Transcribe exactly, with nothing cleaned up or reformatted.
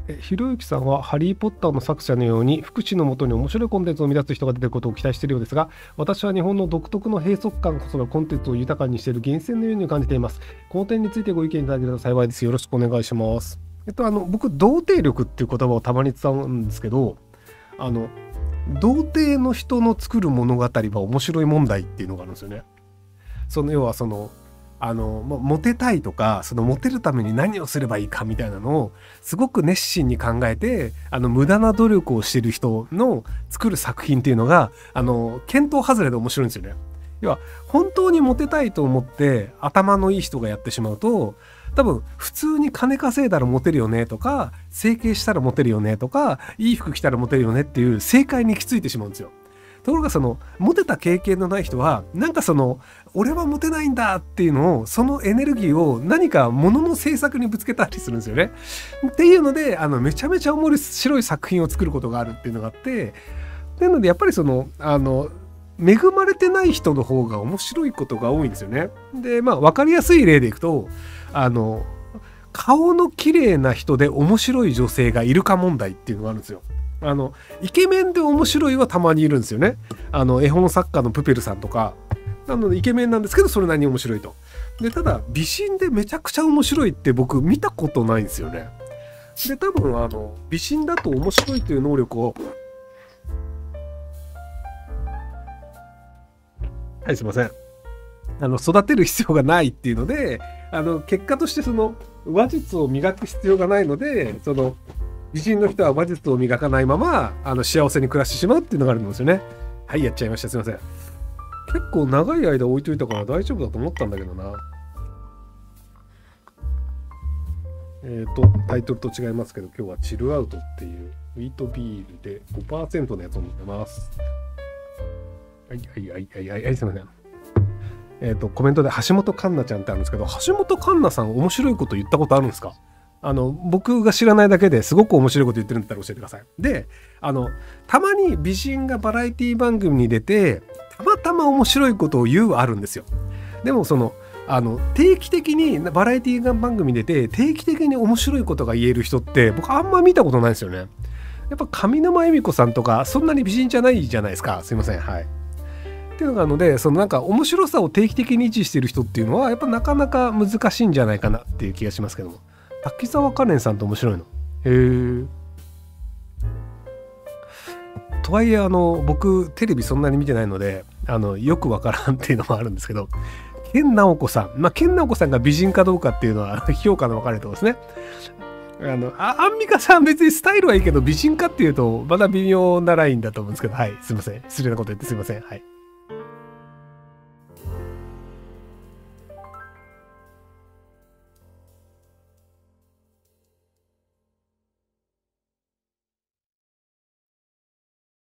えひろゆきさんはハリー・ポッターの作者のように福祉のもとに面白いコンテンツを生み出す人が出てくることを期待しているようですが、私は日本の独特の閉塞感こそがコンテンツを豊かにしている源泉のように感じています。この点についてご意見いただけたら幸いです。よろしくお願いします。えっとあの僕童貞力っていう言葉をたまに使うんですけど、あの童貞の人の作る物語は面白い問題っていうのがあるんですよね。その要はそのあのモテたいとか、そのモテるために何をすればいいかみたいなのをすごく熱心に考えて、あの無駄な努力をしている人の作る作品っていうのがあの見当外れで面白いんですよね。要は本当にモテたいと思って頭のいい人がやってしまうと、多分普通に金稼いだらモテるよねとか、整形したらモテるよねとか、いい服着たらモテるよねっていう正解に行き着いてしまうんですよ。ところがそのモテた経験のない人は、なんかその俺はモテないんだっていうのを、そのエネルギーを何か物の制作にぶつけたりするんですよね。っていうので、あのめちゃめちゃ面白い作品を作ることがあるっていうのがあって、っていうのでやっぱりそのあの恵まれてない人の方が面白いことが多いんですよね。でまあ分かりやすい例でいくと、あの顔の綺麗な人で面白い女性がいるか問題っていうのがあるんですよ。あのイケメンで面白いはたまにいるんですよね。あの絵本作家のプペルさんとか、なのでイケメンなんですけどそれなりに面白いと。でただ美人でめちゃくちゃ面白いって僕見たことないんですよね。で多分あの美人だと面白いという能力を、はいすいません、あの育てる必要がないっていうので、あの結果としてその話術を磨く必要がないので、その美人の人は話術を磨かないままあの幸せに暮らしてしまうっていうのがあるんですよね。はい、やっちゃいました。すいません。結構長い間置いといたから大丈夫だと思ったんだけどな。えっとタイトルと違いますけど、今日はチルアウトっていうウィートビールで ごパーセント のやつを飲んでます。はいはいはいはいはい、はい、すいません。えっとコメントで橋本環奈ちゃんってあるんですけど、橋本環奈さん面白いこと言ったことあるんですか？あの僕が知らないだけですごく面白いこと言ってるんだったら教えてください。であのたまに美人がバラエティ番組に出てたまたま面白いことを言うはあるんですよ。でもそのあの定期的にバラエティ番組に出て定期的に面白いことが言える人って僕あんま見たことないですよね。やっぱ上沼恵美子さんとかそんなに美人じゃないじゃないですか。すいません。はい。っていうのがあるので、そのなんか面白さを定期的に維持してる人っていうのはやっぱなかなか難しいんじゃないかなっていう気がしますけども。滝沢カレンさんって面白いの？へえ。とはいえあの僕テレビそんなに見てないのであのよくわからんっていうのもあるんですけど、研ナオコさん、まあ研ナオコさんが美人かどうかっていうのは評価の分かれるところですね。あのあアンミカさん別にスタイルはいいけど美人かっていうとまだ微妙なラインだと思うんですけど、はいすいません、失礼なこと言ってすいません。はい。